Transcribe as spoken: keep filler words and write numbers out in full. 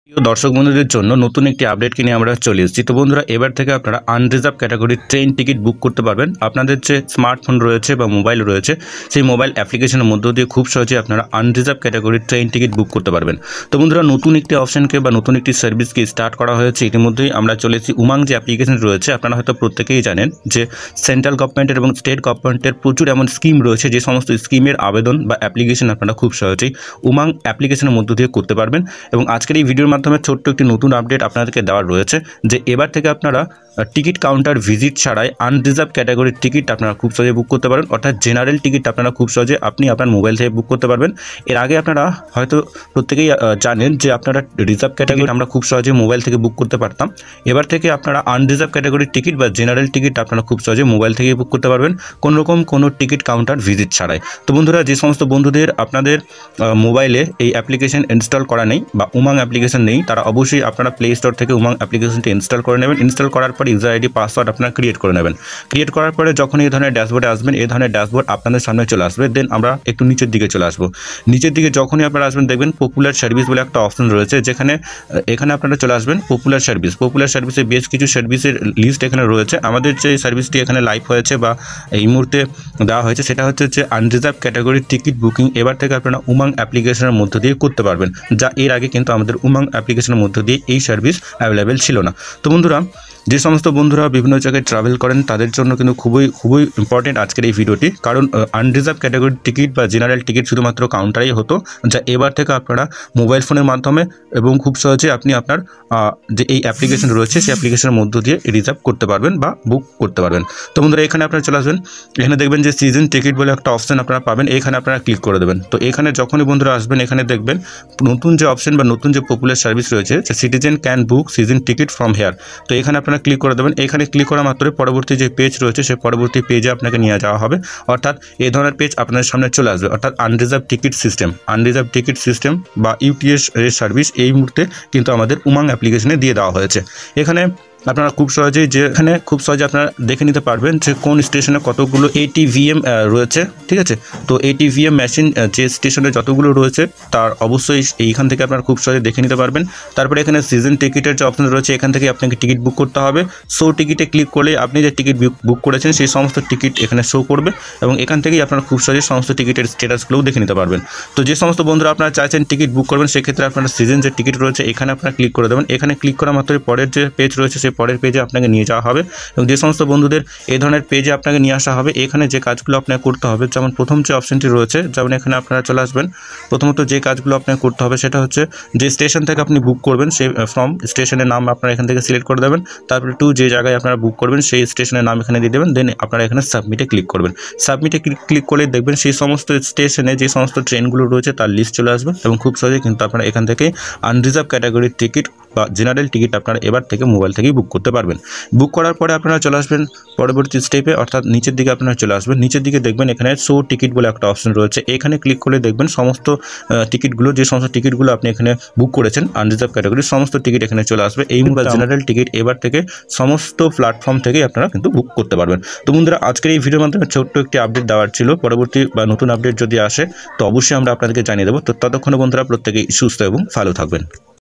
প্রিয় দর্শক বন্ধুদের জন্য নতুন একটি আপডেট কিনে আমরা চলে এসেছি। তো বন্ধুরা, এবার থেকে আপনারা আনরিজার্ভ ক্যাটাগরির ট্রেন টিকিট বুক করতে পারবেন। আপনাদের যে স্মার্টফোন রয়েছে বা মোবাইল রয়েছে, সেই মোবাইল অ্যাপ্লিকেশনের মধ্য দিয়ে খুব সহজে আপনারা আনরিজার্ভ ক্যাটাগরির ট্রেন টিকিট বুক করতে পারবেন। তো বন্ধুরা, নতুন একটি অপশনকে বা নতুন একটি সার্ভিসকে স্টার্ট করা হয়েছে। ইতিমধ্যেই আমরা চলে এসেছি উমাং যে অ্যাপ্লিকেশন রয়েছে, আপনারা হয়তো প্রত্যেকেই জানেন যে সেন্ট্রাল গভর্নমেন্টের এবং স্টেট গভর্নমেন্টের প্রচুর এমন স্কিম রয়েছে, যে সমস্ত স্কিমের আবেদন বা অ্যাপ্লিকেশন আপনারা খুব সহজেই উমাং অ্যাপ্লিকেশনের মধ্য দিয়ে করতে পারবেন। এবং আজকের এই ভিডিওর মাধ্যমে ছোট্ট একটি নতুন আপডেট আপনাদেরকে দেওয়ার রয়েছে যে এবার থেকে আপনারা টিকিট কাউন্টার ভিজিট ছাড়াই আনরিজার্ভ ক্যাটাগরির টিকিট আপনারা খুব সহজে বুক করতে পারেন। অর্থাৎ জেনারেল টিকিট আপনারা খুব সহজে আপনি আপনার মোবাইল থেকে বুক করতে পারবেন। এর আগে আপনারা হয়তো প্রত্যেকেই জানেন যে আপনারা রিজার্ভ ক্যাটাগরি আমরা খুব সহজে মোবাইল থেকে বুক করতে পারতাম। এবার থেকে আপনারা আনরিজার্ভ ক্যাটাগরির টিকিট বা জেনারেল টিকিট আপনারা খুব সহজে মোবাইল থেকে বুক করতে পারবেন, কোনো রকম কোনো টিকিট কাউন্টার ভিজিট ছাড়াই। তো বন্ধুরা, যে সমস্ত বন্ধুদের আপনাদের মোবাইলে এই অ্যাপ্লিকেশন ইনস্টল করা নেই বা উমাং অ্যাপ্লিকেশন নেই, তারা অবশ্যই আপনারা প্লে স্টোর থেকে উমাং অ্যাপ্লিকেশনটি ইনস্টল করে নেবেন। ইনস্টল করার পর ইউজার আইডি পাসওয়ার্ড আপনারা ক্রিয়েট করে নেবেন। ক্রিয়েট করার পরে যখন এই ধরনের ড্যাশবোর্ডে আসবেন, এই ধরনের ড্যাশবোর্ড আপনাদের সামনে চলে আসবে। দেন আমরা একটু নিচের দিকে চলে আসবো। নিচের দিকে যখনই আপনারা আসবেন, দেখবেন পপুলার সার্ভিস বলে একটা অপশন রয়েছে, যেখানে এখানে আপনারা চলে আসবেন পপুলার সার্ভিস। পপুলার সার্ভিসে বেশ কিছু সার্ভিসের লিস্ট এখানে রয়েছে। আমাদের যে সার্ভিসটি এখানে লাইভ হয়েছে বা এই মুহূর্তে দেওয়া হয়েছে, সেটা হচ্ছে যে আনরিজার্ভ ক্যাটাগরির টিকিট বুকিং এবার থেকে আপনারা উমাং অ্যাপ্লিকেশনের মধ্য দিয়ে করতে পারবেন, যা এর আগে কিন্তু আমাদের উমাং অ্যাপ্লিকেশনের মধ্য দিয়ে এই সার্ভিস অ্যাভেলেবেল ছিল না। তো বন্ধুরা, যে সমস্ত বন্ধুরা বিভিন্ন জায়গায় ট্রাভেল করেন, তাদের জন্য কিন্তু খুবই খুবই ইম্পর্টেন্ট আজকের এই ভিডিওটি। কারণ আনরিজার্ভ ক্যাটাগরির টিকিট বা জেনারেল টিকিট শুধুমাত্র কাউন্টারেই হতো, যা এবার থেকে আপনারা মোবাইল ফোনের মাধ্যমে এবং খুব সহজে আপনি আপনার যে এই অ্যাপ্লিকেশন রয়েছে, সেই অ্যাপ্লিকেশনের মধ্য দিয়ে রিজার্ভ করতে পারবেন বা বুক করতে পারবেন। তো বন্ধুরা, এখানে আপনারা চলে আসবেন। এখানে দেখবেন যে সিজন টিকিট বলে একটা অপশন আপনারা পাবেন, এখানে আপনারা ক্লিক করে দেবেন। তো এখানে যখনই বন্ধুরা আসবেন, এখানে দেখবেন নতুন যে অপশন বা নতুন যে পপুলার সার্ভিস রয়েছে, যে citizen can book season ticket from here. তো এখানে আপনারা ক্লিক করে দেবেন। এখানে ক্লিক করা মাত্রই পরবর্তী যে পেজ রয়েছে, সেই পরবর্তী পেজে আপনাকে নিয়ে যাওয়া হবে। অর্থাৎ এই ধরনের পেজ আপনাদের সামনে চলে আসবে। অর্থাৎ unreserved ticket system unreserved ticket system বা ইউটিএস এর সার্ভিস এই মুহূর্তে কিন্তু আমাদের উমাং অ্যাপ্লিকেশনে দিয়ে দেওয়া হয়েছে। এখানে আপনারা খুব সহজেই যে এখানে খুব সহজে আপনারা দেখে নিতে পারবেন যে কোন স্টেশনে কতগুলো এটিভিএম রয়েছে। ঠিক আছে, তো এটিভিএম মেশিন যে স্টেশনে যতগুলো রয়েছে, তার অবশ্যই এইখান থেকে আপনারা খুব সহজে দেখে নিতে পারবেন। তারপরে এখানে সিজন টিকিটের যে অপশন রয়েছে, এখান থেকে আপনাকে টিকিট বুক করতে হবে। শো টিকিটে ক্লিক করলে আপনি যে টিকিট বুক করেছেন সেই সমস্ত টিকিট এখানে শো করবে, এবং এখান থেকেই আপনারা খুব সহজে সমস্ত টিকিটের স্ট্যাটাসগুলোও দেখে নিতে পারবেন। তো যে সমস্ত বন্ধুরা আপনারা চাইছেন টিকিট বুক করবেন, সেক্ষেত্রে আপনারা সিজন যে টিকিট রয়েছে এখানে আপনারা ক্লিক করে দেবেন। এখানে ক্লিক করা মাত্রই পরের যে পেজ রয়েছে, সেই পরের পেজে আপনাকে নিয়ে যাওয়া হবে। এবং যে সমস্ত বন্ধুদের এই ধরনের পেজে আপনাকে নিয়ে আসা হবে, এখানে যে কাজগুলো আপনাকে করতে হবে, যেমন প্রথম যে অপশনটি রয়েছে, যেমন এখানে আপনারা চলে আসবেন। প্রথমত যে কাজগুলো আপনাকে করতে হবে সেটা হচ্ছে যে স্টেশন থেকে আপনি বুক করবেন, সেই ফ্রম স্টেশনের নাম আপনারা এখান থেকে সিলেক্ট করে দেবেন। তারপরে টু যে জায়গায় আপনারা বুক করবেন, সেই স্টেশনের নাম এখানে দিয়ে দেবেন। দেন আপনারা এখানে সাবমিটে ক্লিক করবেন। সাবমিটে ক্লিক করলে দেখবেন সেই সমস্ত স্টেশনে যে সমস্ত ট্রেনগুলো রয়েছে তার লিস্ট চলে আসবে, এবং খুব সহজে কিন্তু আপনারা এখান থেকে আনরিজার্ভ ক্যাটাগরির টিকিট বা জেনারেল টিকিট আপনারা এবার থেকে মোবাইল থেকেই বুক করতে পারবেন। বুক করার পরে আপনারা চলে আসবেন পরবর্তী স্টেপে, অর্থাৎ নিচের দিকে আপনারা চলে আসবেন। নিচের দিকে দেখবেন এখানে শো টিকিট বলে একটা অপশন রয়েছে। এখানে ক্লিক করলে দেখবেন সমস্ত টিকিটগুলো, যে সমস্ত টিকিটগুলো আপনি এখানে বুক করেছেন আনরিজার্ভ ক্যাটাগরির, সমস্ত টিকিট এখানে চলে আসবে। এই মুহূর্তে জেনারেল টিকিট এবার থেকে সমস্ত প্ল্যাটফর্ম থেকেই আপনারা কিন্তু বুক করতে পারবেন। তো বন্ধুরা, আজকের এই ভিডিওর মাধ্যমে ছোট্ট একটি আপডেট দেওয়ার ছিল। পরবর্তী বা নতুন আপডেট যদি আসে, তো অবশ্যই আমরা আপনাদেরকে জানিয়ে দেবো। তো ততক্ষণে বন্ধুরা প্রত্যেকেই সুস্থ এবং ভালো থাকবেন।